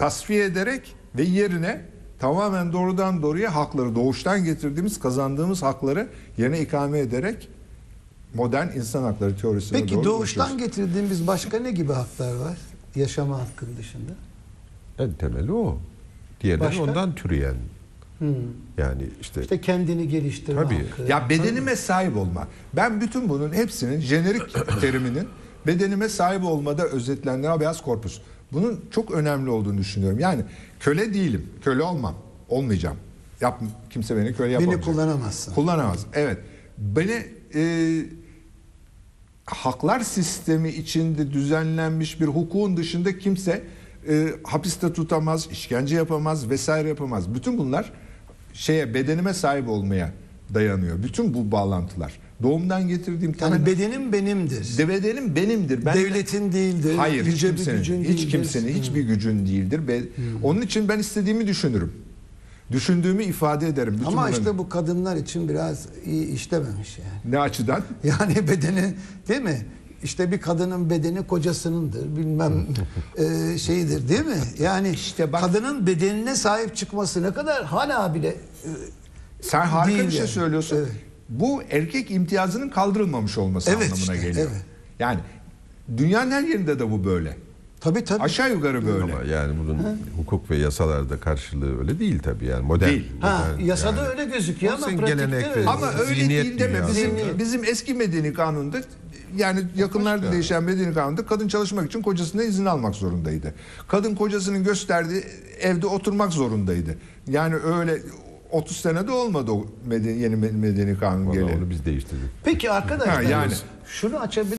tasfiye ederek ve yerine tamamen doğrudan doğruya hakları, doğuştan getirdiğimiz, kazandığımız hakları yerine ikame ederek modern insan hakları teorisine Peki doğru doğuştan ulaşıyoruz. getirdiğimiz başka ne gibi haklar var? Yaşama hakkının dışında. En temeli o. Diğerleri Başka? ondan türeyen. Yani işte İşte kendini geliştirme Tabii. hakkı. Ya bedenime sahip olma. Ben bütün bunun hepsinin jenerik teriminin bedenime sahip olmada özetlendiği habeas corpus. Bunun çok önemli olduğunu düşünüyorum. Yani köle değilim. Köle olmam. Olmayacağım. Kimse beni köle yapamayacak. Beni kullanamazsın. Kullanamaz. Evet. Beni haklar sistemi içinde düzenlenmiş bir hukukun dışında kimse hapiste tutamaz, işkence yapamaz vesaire yapamaz. Bütün bunlar bedenime sahip olmaya dayanıyor. Bütün bu bağlantılar. Doğumdan getirdiğim Yani bedenim benimdir. bedenim benimdir. Devletin değildir. Hayır, hiç yüce bir kimsenin, gücün hiç değildir. kimsenin, hiçbir gücün değildir. Onun için ben istediğimi düşünürüm. Düşündüğümü ifade ederim. Bütün Ama bunların- işte bu kadınlar için biraz iyi işlememiş yani. ne açıdan? Yani bedeni, değil mi? İşte bir kadının bedeni kocasınındır, bilmem şeyidir, değil mi? Yani İşte bak- kadının bedenine sahip çıkması ne kadar hala bile Sen harika değil bir şey yani. söylüyorsun. Evet. Bu erkek imtiyazının kaldırılmamış olması Evet anlamına işte, geliyor. evet. Yani dünyanın her yerinde de bu böyle. tabii. Aşağı yukarı böyle. ama yani bunun hukuk ve yasalarda karşılığı öyle değil tabii yani modern. Değil. Yasada yani. öyle gözüküyor ama Olsun pratikte gelenek öyle. ve- Ama öyle Zihniyet değil deme. dünyası. Bizim eski medeni kanunda, yani yakınlarda Başka. değişen medeni kanunda kadın çalışmak için kocasından izin almak zorundaydı. Kadın kocasının gösterdiği evde oturmak zorundaydı. Yani öyle 30 senede olmadı o yeni medeni kanun Vallahi geleli. onu biz değiştirdik. Peki arkadaşlar Ha, yani. şunu açabilir